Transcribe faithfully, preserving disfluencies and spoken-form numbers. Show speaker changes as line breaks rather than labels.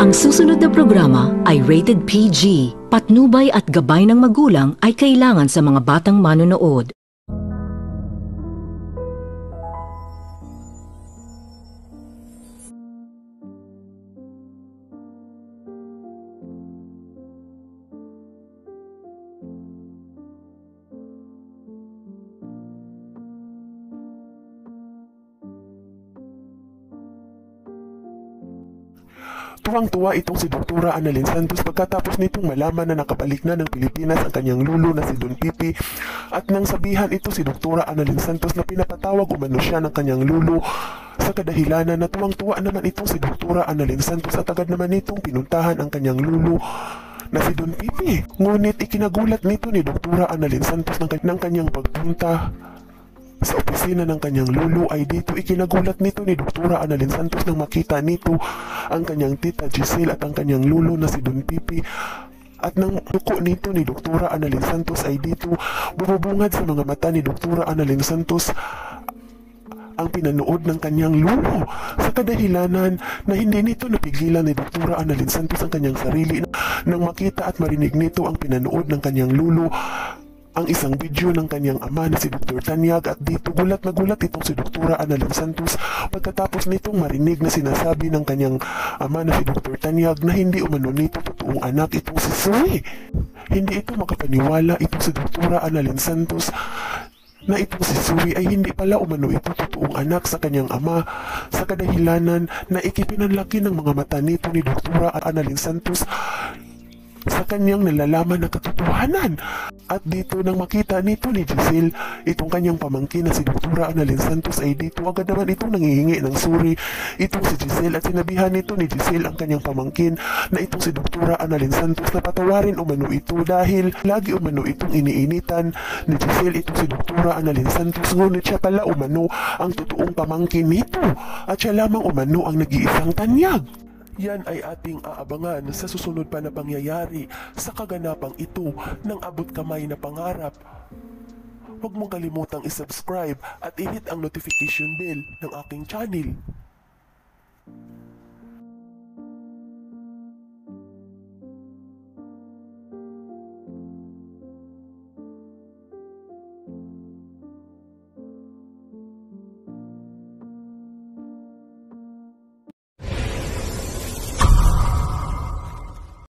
Ang susunod na programa ay rated P G. Patnubay at gabay ng magulang ay kailangan sa mga batang manonood.
Tuwang-tuwa itong si Doktora Annalyn Santos pagkatapos nitong malaman na nakabalik na ng Pilipinas ang kanyang lulo na si Don Pipi, at nang sabihan ito si Doktora Annalyn Santos na pinapatawag umano siya ng kanyang lulo sa kadahilanan na tuwang-tuwa naman itong si Doktora Annalyn Santos at agad naman itong pinuntahan ang kanyang lulo na si Don Pipi. Ngunit ikinagulat nito ni Doktora Annalyn Santos ng, ng kanyang pagpunta sa opisina ng kanyang lulo ay dito ikinagulat nito ni Doktora Annalyn Santos nang makita nito ang kanyang tita Giselle at ang kanyang lulo na si Don Pipi. At nang duko nito ni Doktora Annalyn Santos ay dito bumubungad sa mga mata ni Doktora Annalyn Santos ang pinanood ng kanyang lulo sa kadahilanan na hindi nito napigilan ni Doktora Annalyn Santos ang kanyang sarili nang makita at marinig nito ang pinanood ng kanyang lulo ang isang video ng kanyang ama na si Doktor Tanyag, at dito gulat na gulat itong si Doktora Annalyn Santos pagkatapos nitong marinig na sinasabi ng kanyang ama na si Doktor Tanyag na hindi umano nito totoong anak itong si Zoe. Hindi ito makapaniwala itong si Doktora Annalyn Santos na itong si Zoe ay hindi pala umano ito totoong anak sa kanyang ama sa kadahilanan na ikipinanlaki ng mga mata nito ni Doktora Annalyn Santos sa kanyang nalalaman na katotohanan. At dito nang makita nito ni Giselle itong kanyang pamangkin na si Doktora Annalyn Santos ay dito agad naman itong nangihingi ng suri itong si Giselle, at sinabihan nito ni Giselle ang kanyang pamangkin na itong si Doktora Annalyn Santos na patawarin umano ito dahil lagi umano itong iniinitan ni Giselle itong si Doktora Annalyn Santos, ngunit siya pala umano ang totoong pamangkin nito at siya lamang umano ang nag-iisang Tanyag. Yan ay ating aabangan sa susunod pa na pangyayari sa kaganapang ito ng abot kamay na pangarap. Huwag mong kalimutang isubscribe at i-hit ang notification bell ng aking channel.